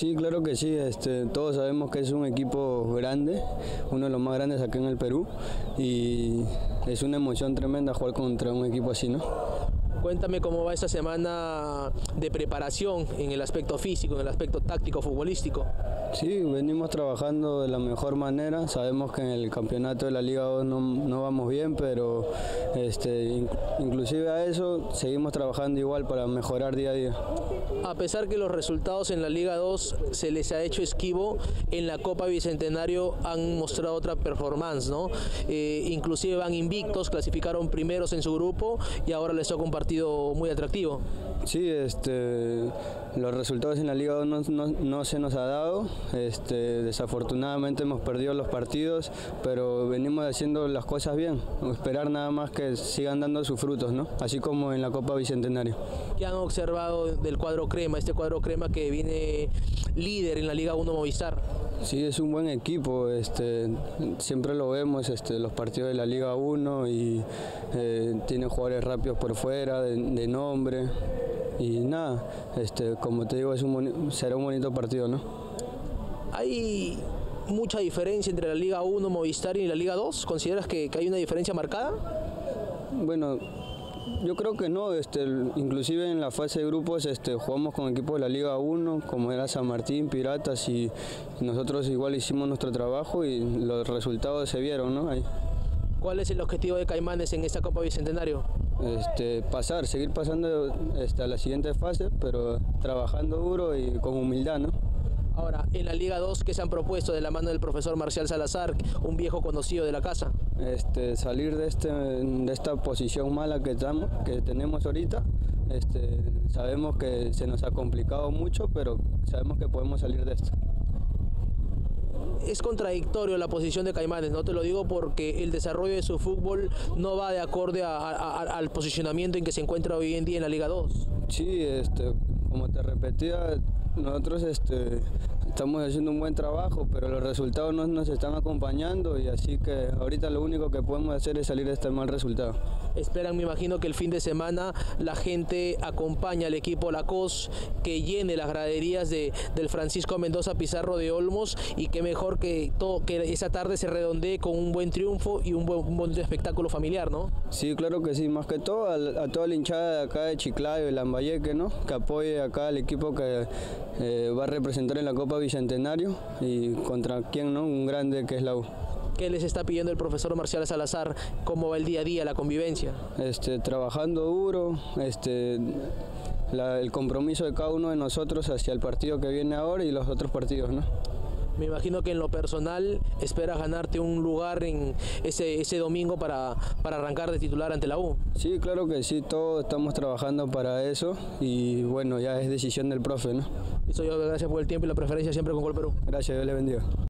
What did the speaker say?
Sí, claro que sí. Todos sabemos que es un equipo grande, uno de los más grandes aquí en el Perú, y es una emoción tremenda jugar contra un equipo así, ¿no? Cuéntame cómo va esta semana de preparación en el aspecto físico, en el aspecto táctico, futbolístico. Sí, venimos trabajando de la mejor manera. Sabemos que en el campeonato de la Liga 2 no vamos bien, pero inclusive a eso seguimos trabajando igual para mejorar día a día. A pesar que los resultados en la Liga 2 se les ha hecho esquivo, en la Copa Bicentenario han mostrado otra performance, ¿no? Inclusive van invictos, clasificaron primeros en su grupo y ahora les toca un partido muy atractivo. Sí, los resultados en la Liga 2 no se nos ha dado. Desafortunadamente hemos perdido los partidos, pero venimos haciendo las cosas bien. Esperar nada más que sigan dando sus frutos, ¿no? Así como en la Copa Bicentenario. ¿Qué han observado del cuadro crema, este cuadro crema que viene líder en la Liga 1 Movistar? Sí, es un buen equipo, siempre lo vemos, los partidos de la Liga 1 y tiene jugadores rápidos por fuera, de nombre, y nada, como te digo, será un bonito partido, ¿no? ¿Hay mucha diferencia entre la Liga 1 Movistar y la Liga 2? ¿Consideras que hay una diferencia marcada? Bueno, yo creo que no, inclusive en la fase de grupos jugamos con equipos de la Liga 1, como era San Martín, Piratas, y nosotros igual hicimos nuestro trabajo y los resultados se vieron, ¿no? Ahí. ¿Cuál es el objetivo de Caimanes en esta Copa Bicentenario? Seguir pasando a la siguiente fase, pero trabajando duro y con humildad, ¿no? Ahora, en la Liga 2, ¿qué se han propuesto de la mano del profesor Marcial Salazar, un viejo conocido de la casa? Salir de esta posición mala que tenemos ahorita. Sabemos que se nos ha complicado mucho, pero sabemos que podemos salir de esto. Es contradictorio la posición de Caimanes, no te lo digo porque el desarrollo de su fútbol no va de acorde al posicionamiento en que se encuentra hoy en día en la Liga 2. Sí, como te repetía, nosotros estamos haciendo un buen trabajo, pero los resultados no nos están acompañando, y así que ahorita lo único que podemos hacer es salir de este mal resultado. Esperan, me imagino, que el fin de semana la gente acompañe al equipo Lacoste, que llene las graderías del Francisco Mendoza Pizarro de Olmos, y que mejor que esa tarde se redondee con un buen triunfo y un buen espectáculo familiar, ¿no? Sí, claro que sí, más que todo a toda la hinchada de acá de Chiclayo y Lambayeque, ¿no? Que apoye acá al equipo que va a representar en la Copa Bicentenario, y contra quién, ¿no? Un grande que es la U. ¿Qué les está pidiendo el profesor Marcial Salazar? ¿Cómo va el día a día, la convivencia? Trabajando duro, el compromiso de cada uno de nosotros hacia el partido que viene ahora y los otros partidos, ¿no? Me imagino que en lo personal esperas ganarte un lugar en ese domingo para arrancar de titular ante la U. Sí, claro que sí, todos estamos trabajando para eso, y bueno, ya es decisión del profe, ¿no? Listo, yo gracias por el tiempo y la preferencia siempre con Gol Perú. Gracias, Dios le bendiga.